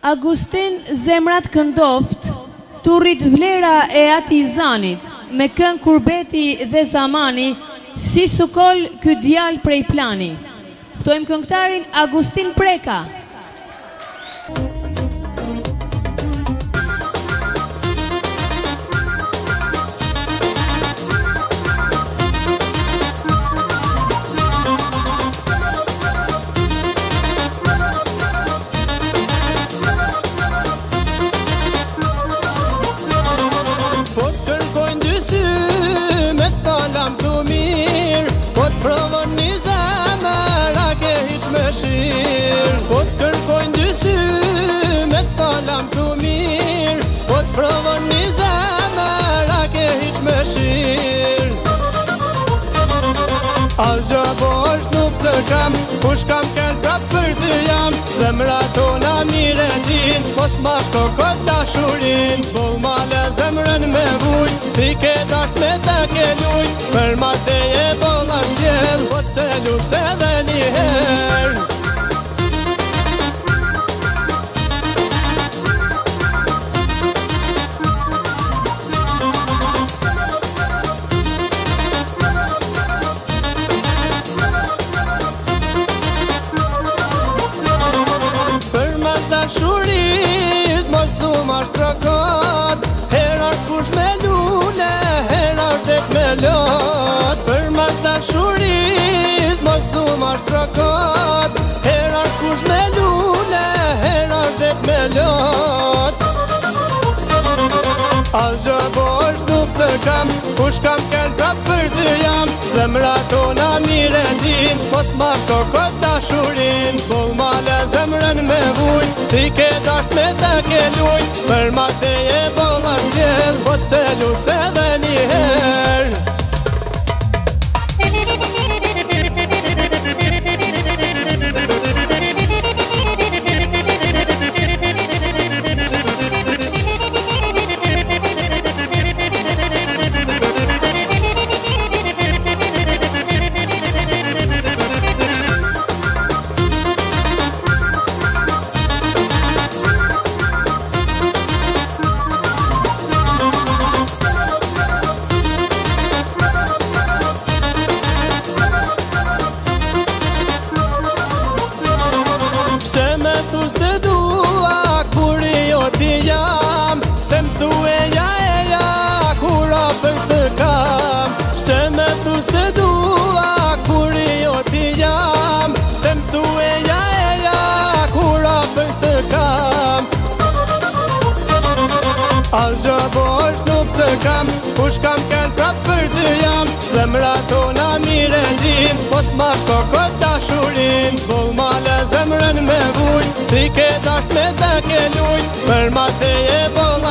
Agustin Zemrat Këndoft, turrit vlera e ati zanit, me kën kurbeti dhe zamani, si sukol ky djalë prej plani. Ftojmë këngëtarin Agustin Preka. Po të kërkojnë dy sy, me talam të mirë, po të provon një zemër, a ke hiq me shirë. Asgjë bosh nuk të kam, kush kam ken prap për të jam, zemra tona mire din, mos ma shko këtë dashurin. Bull male zemrën me vuj, si ke dasht me të ke luj, për mas te je bollar sjell, po të luse dhe një herë. Shuriz, mos u ma shtrokot, her është kush me lule, her është det me lot. Për mas të shuriz, mos u ma shtrokot, her është kush me lule, her është det me lot. Asgjë bosh nuk të kam, kush kam ken prap për të jam, zemra tona mire din, mos ma shtrokot dashurin. Bull male zemrën me vuj, si ke dasht me të ke luj, për mas te je bollar sjell, po të luse dhe një herë. Asgjë bosh nuk të kam, kush kam ken prap për të jam, zemra tona mire din, mos ma shko këtë dashurin. Bull male zemrën me vuj, si ke dasht me të ke luj, për mas te je bollar